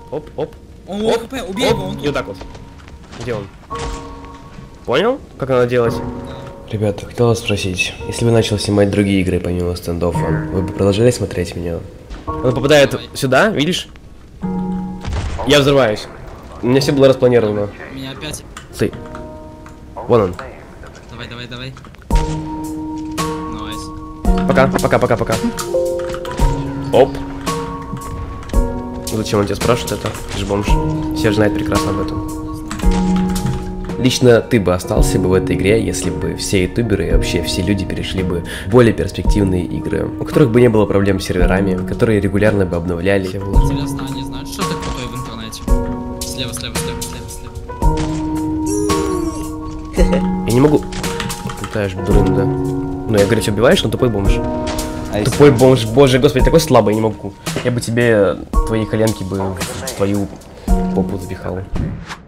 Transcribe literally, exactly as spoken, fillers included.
Оп, оп. Он лоу хп, убей его, он И тут. вот так вот. Где он? Понял, как надо делать? Ребята, хотел вас спросить, если бы начал снимать другие игры помимо стендоффа, вы бы продолжали смотреть меня? Он попадает Давай. сюда, видишь? Я взрываюсь. У меня все было распланировано. Меня опять. Стой. Вон он. Давай, давай, давай. Найс. Пока, пока, пока, пока. Оп. Зачем он тебя спрашивает это? Ты же бомж. Все же знают прекрасно об этом. Лично ты бы остался бы в этой игре, если бы все ютуберы и вообще все люди перешли бы в более перспективные игры, у которых бы не было проблем с серверами, которые регулярно бы обновляли. Интересно, они знают, что ты крутой в интернете? Слева, слева, слева, слева, слева. Я не могу. Летаешь, дурын, да. Ну, я говорю, тебя убиваешь, он тупой бомж. А Тупой бомж, боже, господи, такой слабый, я не могу. Я бы тебе твои коленки бы в твою попу запихал.